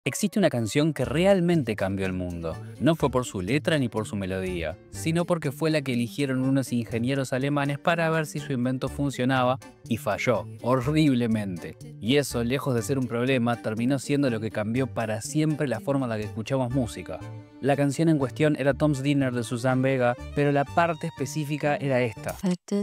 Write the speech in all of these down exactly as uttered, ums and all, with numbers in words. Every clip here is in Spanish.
Existe una canción que realmente cambió el mundo. No fue por su letra ni por su melodía, sino porque fue la que eligieron unos ingenieros alemanes para ver si su invento funcionaba, y falló, horriblemente. Y eso, lejos de ser un problema, terminó siendo lo que cambió para siempre la forma en la que escuchamos música. La canción en cuestión era Tom's Dinner de Suzanne Vega, pero la parte específica era esta.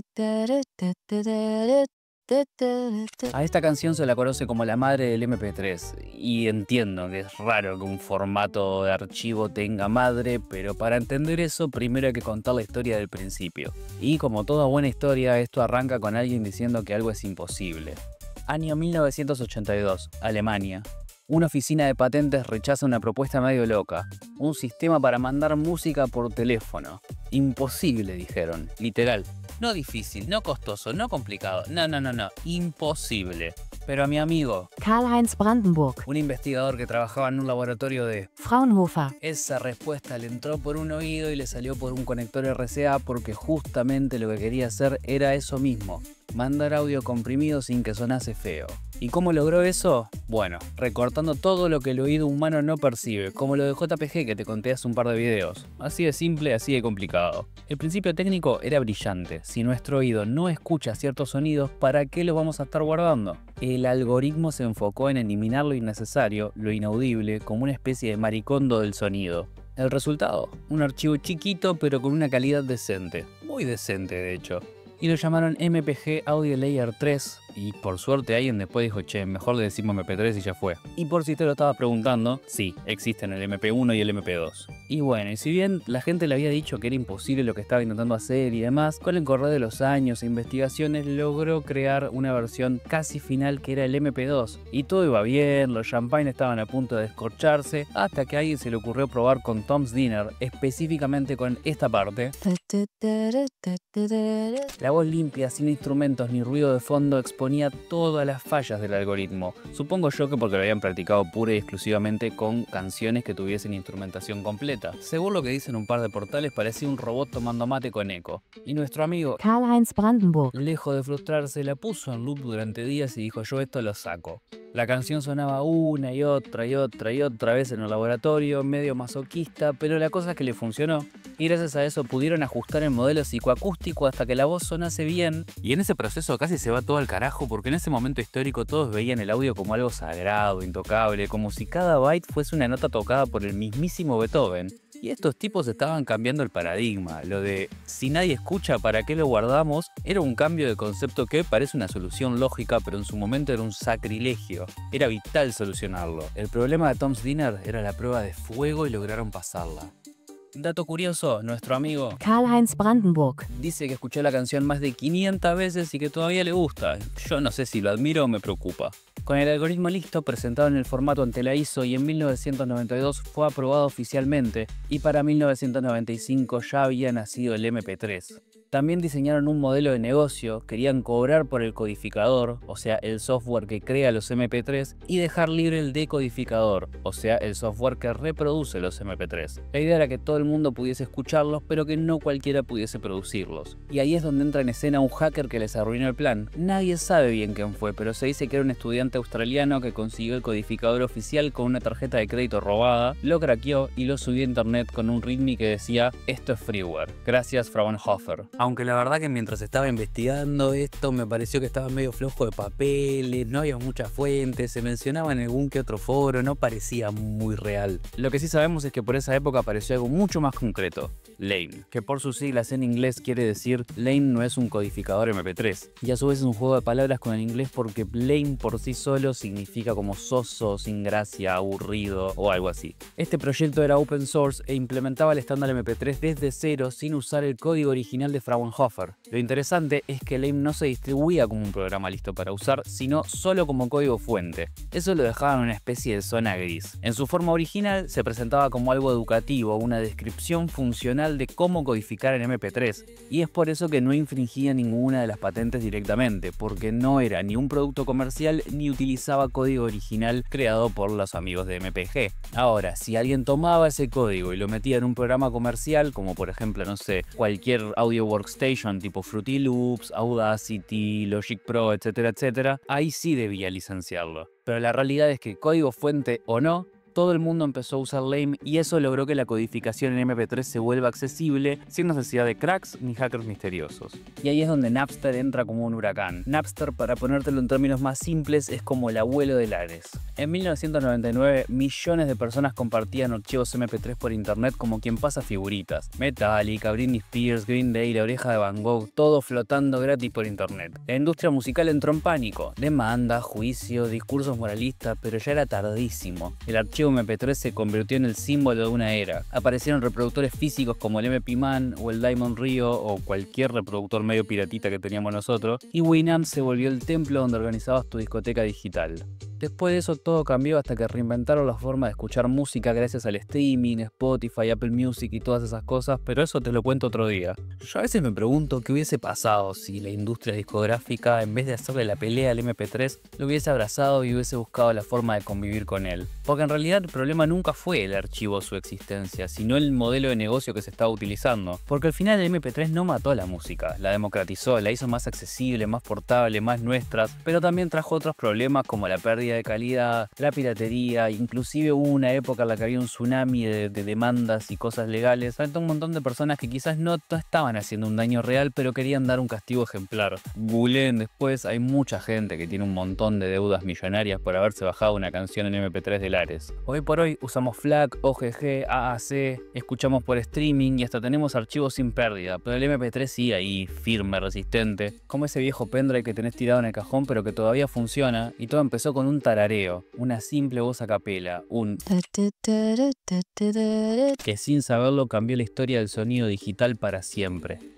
A esta canción se la conoce como la madre del eme pe tres, y entiendo que es raro que un formato de archivo tenga madre, pero para entender eso primero hay que contar la historia del principio. Y como toda buena historia, esto arranca con alguien diciendo que algo es imposible. Año mil novecientos ochenta y dos, Alemania. Una oficina de patentes rechaza una propuesta medio loca, un sistema para mandar música por teléfono. Imposible, dijeron, literal. No difícil, no costoso, no complicado, no, no, no, no, imposible. Pero a mi amigo, Karl-Heinz Brandenburg, un investigador que trabajaba en un laboratorio de Fraunhofer, esa respuesta le entró por un oído y le salió por un conector erre ce a porque justamente lo que quería hacer era eso mismo, mandar audio comprimido sin que sonase feo. ¿Y cómo logró eso? Bueno, recortando todo lo que el oído humano no percibe, como lo de jota pe ge que te conté hace un par de videos. Así de simple, así de complicado. El principio técnico era brillante. Si nuestro oído no escucha ciertos sonidos, ¿para qué los vamos a estar guardando? El algoritmo se enfocó en eliminar lo innecesario, lo inaudible, como una especie de maricondo del sonido. El resultado, un archivo chiquito pero con una calidad decente. Muy decente, de hecho. Y lo llamaron eme pe ge Audio Layer tres, y por suerte alguien después dijo, che, mejor le decimos eme pe tres y ya fue. Y por si te lo estabas preguntando, sí, existen el eme pe uno y el eme pe dos. Y bueno, y si bien la gente le había dicho que era imposible lo que estaba intentando hacer y demás, con el correr de los años e investigaciones logró crear una versión casi final que era el eme pe dos. Y todo iba bien, los champagne estaban a punto de descorcharse, hasta que a alguien se le ocurrió probar con Tom's Dinner, específicamente con esta parte. La voz limpia, sin instrumentos ni ruido de fondo, exponía todas las fallas del algoritmo. Supongo yo que porque lo habían practicado pura y exclusivamente con canciones que tuviesen instrumentación completa. Según lo que dicen un par de portales, parecía un robot tomando mate con eco. Y nuestro amigo Karl-Heinz Brandenburg, lejos de frustrarse, la puso en loop durante días y dijo, yo esto lo saco. La canción sonaba una y otra y otra y otra vez en el laboratorio, medio masoquista, pero la cosa es que le funcionó. Y gracias a eso pudieron ajustar el modelo psicoacústico hasta que la voz sonase bien. Y en ese proceso casi se va todo al carajo porque en ese momento histórico todos veían el audio como algo sagrado, intocable, como si cada byte fuese una nota tocada por el mismísimo Beethoven. Y estos tipos estaban cambiando el paradigma. Lo de si nadie escucha, ¿para qué lo guardamos? Era un cambio de concepto que parece una solución lógica, pero en su momento era un sacrilegio. Era vital solucionarlo. El problema de Tom's Dinner era la prueba de fuego y lograron pasarla. Dato curioso, nuestro amigo Karl-Heinz Brandenburg, dice que escuchó la canción más de quinientas veces y que todavía le gusta. Yo no sé si lo admiro o me preocupa. Con el algoritmo listo, presentado en el formato ante la i ese o y en mil novecientos noventa y dos fue aprobado oficialmente, y para mil novecientos noventa y cinco ya había nacido el eme pe tres. También diseñaron un modelo de negocio, querían cobrar por el codificador, o sea, el software que crea los eme pe tres, y dejar libre el decodificador, o sea, el software que reproduce los eme pe tres. La idea era que todo el mundo pudiese escucharlos, pero que no cualquiera pudiese producirlos. Y ahí es donde entra en escena un hacker que les arruinó el plan. Nadie sabe bien quién fue, pero se dice que era un estudiante australiano que consiguió el codificador oficial con una tarjeta de crédito robada, lo craqueó y lo subió a internet con un readme que decía, esto es freeware, gracias Fraunhofer. Aunque la verdad que mientras estaba investigando esto me pareció que estaba medio flojo de papeles, no había muchas fuentes, se mencionaba en algún que otro foro, no parecía muy real. Lo que sí sabemos es que por esa época apareció algo mucho más concreto, Lane, que por sus siglas en inglés quiere decir Lane no es un codificador eme pe tres, y a su vez es un juego de palabras con el inglés porque Lane por sí solo significa como soso, sin gracia, aburrido o algo así. Este proyecto era open source e implementaba el estándar eme pe tres desde cero sin usar el código original de Fraunhofer. Lo interesante es que Lame no se distribuía como un programa listo para usar, sino solo como código fuente. Eso lo dejaba en una especie de zona gris. En su forma original se presentaba como algo educativo, una descripción funcional de cómo codificar en eme pe tres, y es por eso que no infringía ninguna de las patentes directamente, porque no era ni un producto comercial ni utilizaba código original creado por los amigos de eme pe ge. Ahora, si alguien tomaba ese código y lo metía en un programa comercial, como por ejemplo, no sé, cualquier audio workstation tipo Fruity Loops, Audacity, Logic Pro, etcétera, etcétera, ahí sí debía licenciarlo. Pero la realidad es que código fuente o no, todo el mundo empezó a usar Lame y eso logró que la codificación en eme pe tres se vuelva accesible sin necesidad de cracks ni hackers misteriosos. Y ahí es donde Napster entra como un huracán. Napster, para ponértelo en términos más simples, es como el abuelo de Lares. En mil novecientos noventa y nueve, millones de personas compartían archivos eme pe tres por internet como quien pasa figuritas. Metallica, Britney Spears, Green Day, La Oreja de Van Gogh, todo flotando gratis por internet. La industria musical entró en pánico. Demanda, juicio, discursos moralistas, pero ya era tardísimo. El archivo eme pe tres se convirtió en el símbolo de una era. Aparecieron reproductores físicos como el eme pe man o el Diamond Rio o cualquier reproductor medio piratita que teníamos nosotros, y Winamp se volvió el templo donde organizabas tu discoteca digital. Después de eso todo cambió hasta que reinventaron la forma de escuchar música gracias al streaming, Spotify, Apple Music y todas esas cosas, pero eso te lo cuento otro día. Yo a veces me pregunto qué hubiese pasado si la industria discográfica, en vez de hacerle la pelea al eme pe tres, lo hubiese abrazado y hubiese buscado la forma de convivir con él. Porque en realidad el problema nunca fue el archivo o su existencia, sino el modelo de negocio que se estaba utilizando. Porque al final el eme pe tres no mató a la música, la democratizó, la hizo más accesible, más portable, más nuestras, pero también trajo otros problemas como la pérdida de calidad, la piratería, inclusive hubo una época en la que había un tsunami de, de demandas y cosas legales frente a un montón de personas que quizás no, no estaban haciendo un daño real, pero querían dar un castigo ejemplar. Googleen después, hay mucha gente que tiene un montón de deudas millonarias por haberse bajado una canción en eme pe tres de Lares. Hoy por hoy usamos FLAC, o ge ge, a a ce, escuchamos por streaming y hasta tenemos archivos sin pérdida, pero el eme pe tres sigue ahí, firme, resistente, como ese viejo pendrive que tenés tirado en el cajón pero que todavía funciona, y todo empezó con un tarareo, una simple voz a capela, un que sin saberlo cambió la historia del sonido digital para siempre.